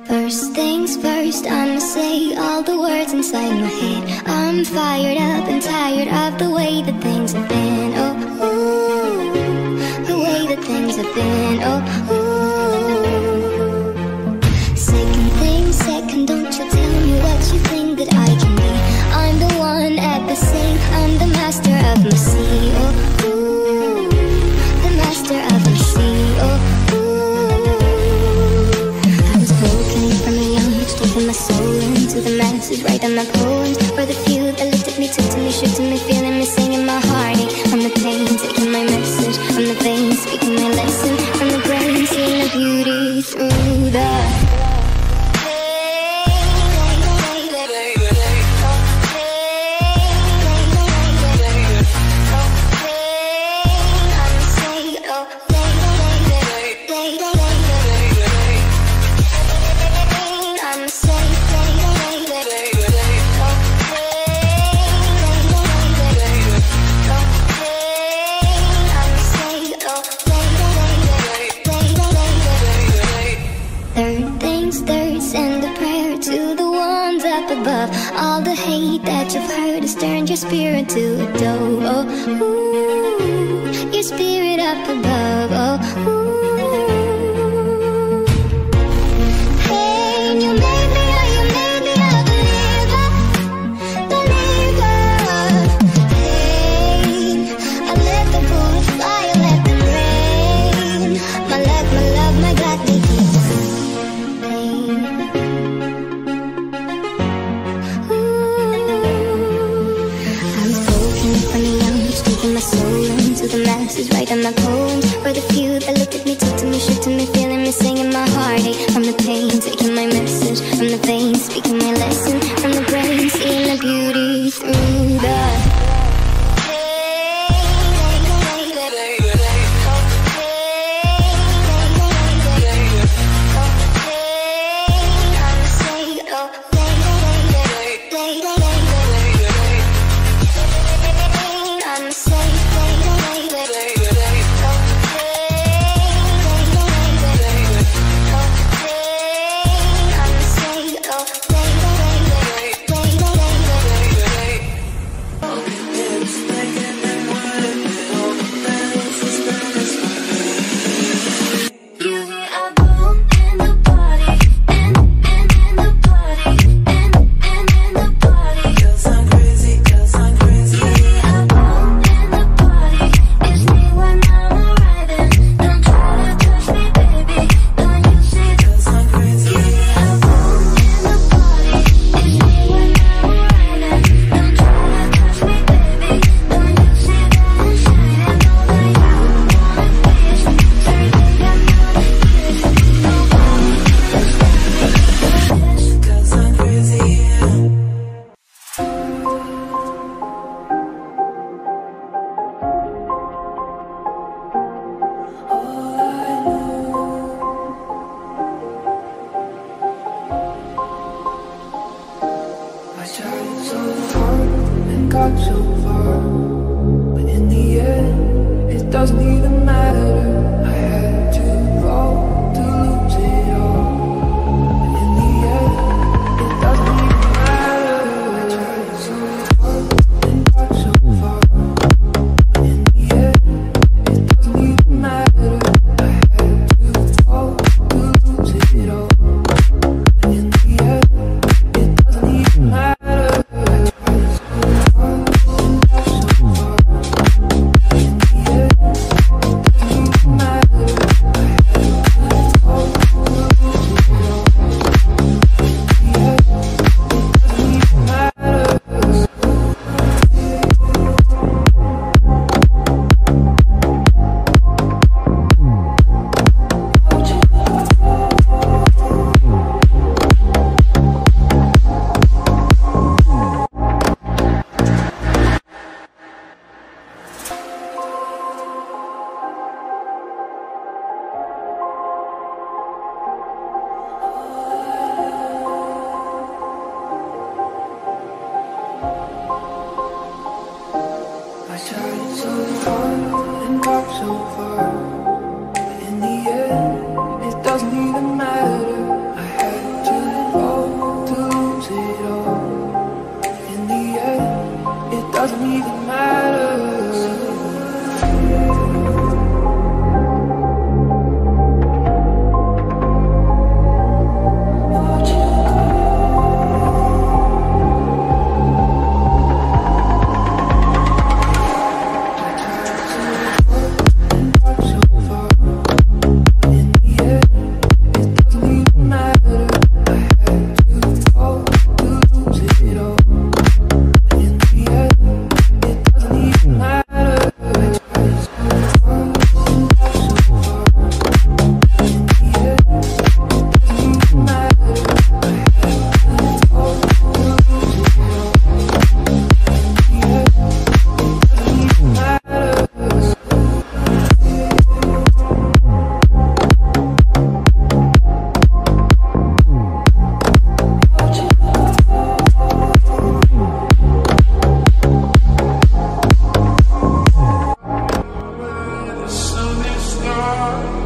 First things first, I'ma say all the words inside my head. I'm fired up and tired of the way that things have been. Oh, ooh, the way that things have been. Oh, ooh. Second thing second, don't you tell me what you think that I can be. I'm the one at the same, I'm the master of my sea. Oh, ooh, the master of my sea. Oh, my soul into the masses, writing my poems for the few that looked at me, took to me, shook to me, feeling me, singing my heartache. From the pain, taking my message from the veins, speaking my lesson from the brain, seeing the beauty through the all the hate that you've heard has turned your spirit to a dove. Oh, ooh, your spirit up above. Oh, ooh. Hey, you made me, oh, you made me a believer, believer. Hey, I let the bullets fly, I let them rain. My luck, my love, my God, they keep pain. My soul into the masses, writing my poems for the few that looked at me, took to me, shook to me, feeling me, singing my heartache from the pain, taking my message from the veins, speaking my lesson from the brain, seeing the beauty through the doesn't even matter. I had heart.